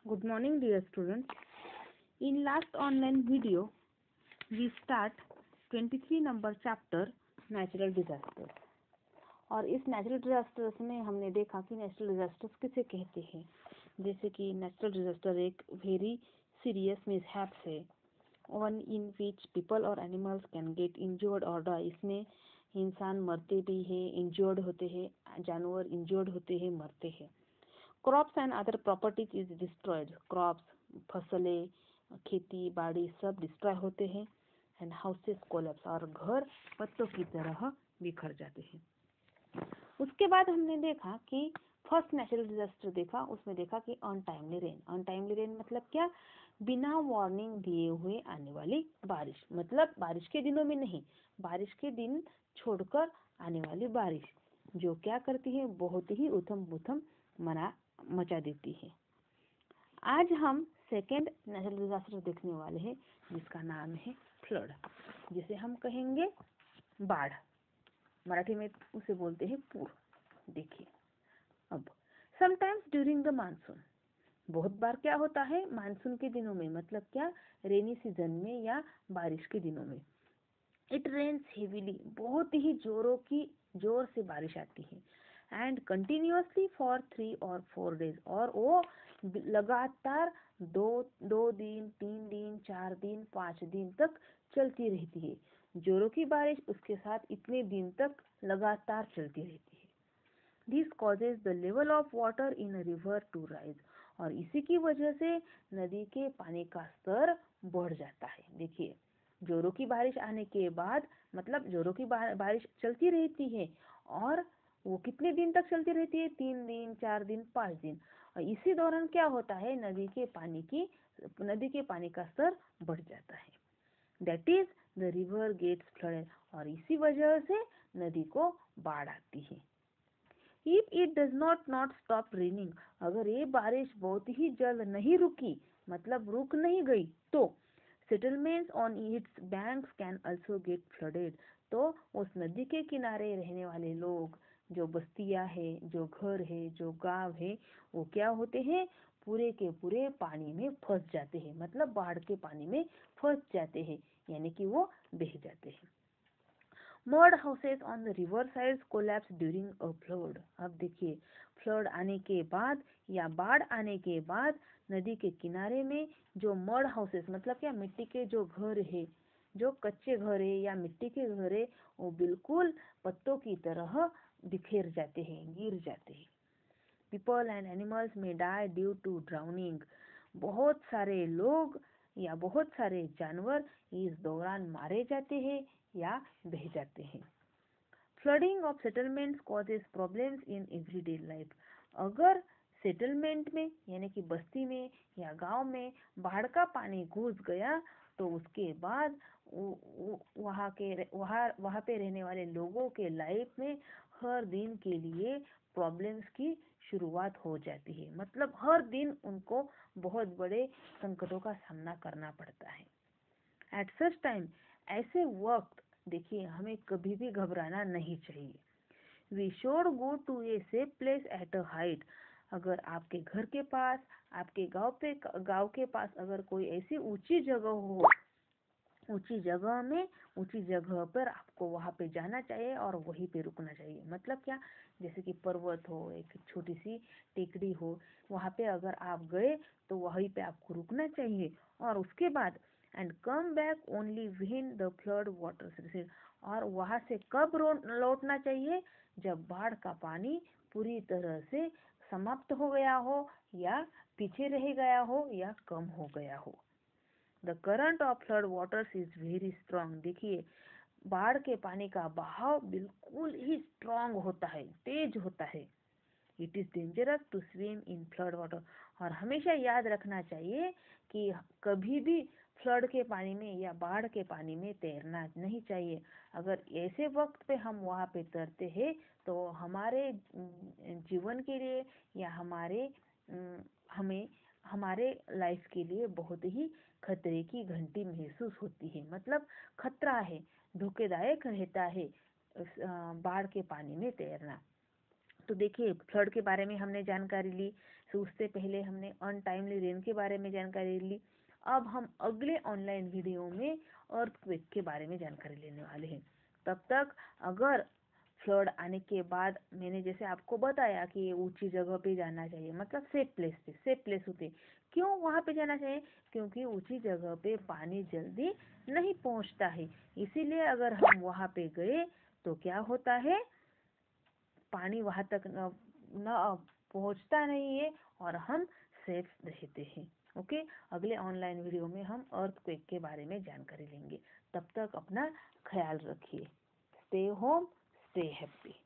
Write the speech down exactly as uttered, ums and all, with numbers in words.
Good morning, dear students. In last online video, we start twenty-three number chapter natural disasters. और इस natural disasters में हमने देखा कि नेचुरल डिजास्टर्स किसे कहते हैं। जैसे कि नेचुरल डिजास्टर एक वेरी सीरियस मिसहैप्स है, वन इन विच पीपल और एनिमल्स कैन गेट इंजर्ड और डाई। इसमें इंसान मरते भी हैं, इंजर्ड होते हैं, जानवर इंजर्ड होते हैं, मरते हैं। Crops and other properties is destroyed. Crops, फसलें, खेती बाड़ी सब डिस्ट्रॉय होते हैं। एंड हाउसेस कोलैप्स, और घर पत्तों की तरह बिखर जाते हैं। उसके बाद हमने देखा कि फर्स्ट नेचुरल डिजास्टर देखा, उसमें देखा कि अनटाइमली रेन। अनटाइमली रेन मतलब क्या? बिना वार्निंग दिए हुए आने वाली बारिश, मतलब बारिश के दिनों में नहीं, बारिश के दिन छोड़कर आने वाली बारिश जो क्या करती है, बहुत ही उथम पुथम मना मचा देती है। आज हम सेकेंड नेचुरल डिजास्टर देखने वाले हैं जिसका नाम है फ्लड, जिसे हम कहेंगे बाढ़। मराठी में उसे बोलते हैं पूर। देखिए अब, समटाइम्स ड्यूरिंग द मानसून, बहुत बार क्या होता है मानसून के दिनों में, मतलब क्या, रेनी सीजन में या बारिश के दिनों में। इट रेन्स हेवीली, बहुत ही जोरों की जोर से बारिश आती है। एंड कंटिन्यूअसली फॉर थ्री और फोर डेज, और वो लगातार दो दो दिन, तीन दिन, चार दिन, पाँच दिन तक चलती रहती है। जोरों की बारिश उसके साथ इतने दिन तक लगातार चलती रहती है। This causes the level of water in river to rise, और इसी की वजह से नदी के पानी का स्तर बढ़ जाता है। देखिए, जोरों की बारिश आने के बाद, मतलब जोरों की बारिश चलती रहती है, और वो कितने दिन तक चलती रहती है? तीन दिन, चार दिन, पाँच दिन। और इसी दौरान क्या होता है, नदी के पानी की नदी के पानी का स्तर बढ़ जाता है। That is the river gets flooded, और इसी वजह से नदी को बाढ़ आती है। If it does not not stop raining, अगर ये बारिश बहुत ही जल्द नहीं रुकी, मतलब रुक नहीं गई, तो settlements on its banks can also get flooded, तो उस नदी के किनारे रहने वाले लोग, जो बस्तियां है, जो घर है, जो गांव है, वो क्या होते हैं, पूरे के पूरे पानी में फंस जाते हैं, मतलब बाढ़ के पानी में फंस जाते हैं, यानी कि वो बह जाते हैं। Mud houses on the river sides collapse during a flood. अब देखिए, फ्लड आने के बाद या बाढ़ आने के बाद नदी के किनारे में जो मड हाउसेस, मतलब क्या, मिट्टी के जो घर है, जो कच्चे घर है या मिट्टी के घर है, वो बिल्कुल पत्तों की तरह बिखेर जाते हैं, गिर जाते हैं। People and animals may die due to drowning, बहुत सारे लोग या बहुत सारे जानवर इस दौरान मारे जाते हैं या बह जाते हैं। Flooding of settlements causes problems in everyday life, अगर सेटलमेंट में यानी कि बस्ती में या गांव में बाढ़ का पानी घुस गया, तो उसके बाद वहाँ के वहाँ वहाँ पे रहने वाले लोगों के लाइफ में हर दिन के लिए प्रॉब्लम्स की शुरुआत हो जाती है, मतलब हर दिन उनको बहुत बड़े संकटों का सामना करना पड़ता है। एट सच टाइम, ऐसे वक्त देखिए हमें कभी भी घबराना नहीं चाहिए। We should go to a safe place at a height, अगर आपके घर के पास, आपके गांव पे गांव के पास अगर कोई ऐसी ऊंची जगह हो, ऊंची जगह में ऊंची जगह पर आपको वहां पे जाना चाहिए और वहीं पे रुकना चाहिए। मतलब क्या, जैसे कि पर्वत हो, एक छोटी सी टेकड़ी हो, वहां पे अगर आप गए तो वहीं पे आपको रुकना चाहिए। और उसके बाद and come back only when the flood water recede, और वहां से कब लौटना चाहिए? जब बाढ़ का पानी पूरी तरह से समाप्त हो गया हो, या पीछे रह गया हो, या कम हो गया हो। The current of flood waters is very strong, देखिए बाढ़ के पानी का बहाव बिल्कुल ही स्ट्रॉन्ग होता है, तेज होता है। It is dangerous to swim in flood water, और हमेशा याद रखना चाहिए कि कभी भी फ्लड के पानी में या बाढ़ के पानी में तैरना नहीं चाहिए। अगर ऐसे वक्त पे हम वहाँ पे तैरते हैं तो हमारे जीवन के लिए या हमारे हमें हमारे लाइफ के लिए बहुत ही खतरे की घंटी महसूस होती है, मतलब खतरा है, धोखेदायक रहता है बाढ़ के पानी में तैरना। तो देखिए फ्लड के बारे में हमने जानकारी ली, तो उससे पहले हमने अनटाइमली रेन के बारे में जानकारी ली। अब हम अगले ऑनलाइन वीडियो में अर्थक्वेक के बारे में जानकारी लेने वाले हैं। तब तक अगर फ्लड आने के बाद मैंने जैसे आपको बताया कि ऊंची जगह पे जाना चाहिए, मतलब सेफ प्लेस पे, सेफ प्लेस होते क्यों वहाँ पे जाना चाहिए, क्योंकि ऊंची जगह पे पानी जल्दी नहीं पहुँचता है, इसीलिए अगर हम वहाँ पे गए तो क्या होता है, पानी वहाँ तक न, न पहुँचता नहीं है और हम सेफ रहते हैं। ओके, अगले ऑनलाइन वीडियो में हम अर्थक्वेक के बारे में जानकारी लेंगे। तब तक अपना ख्याल रखिए। Stay home, stay happy.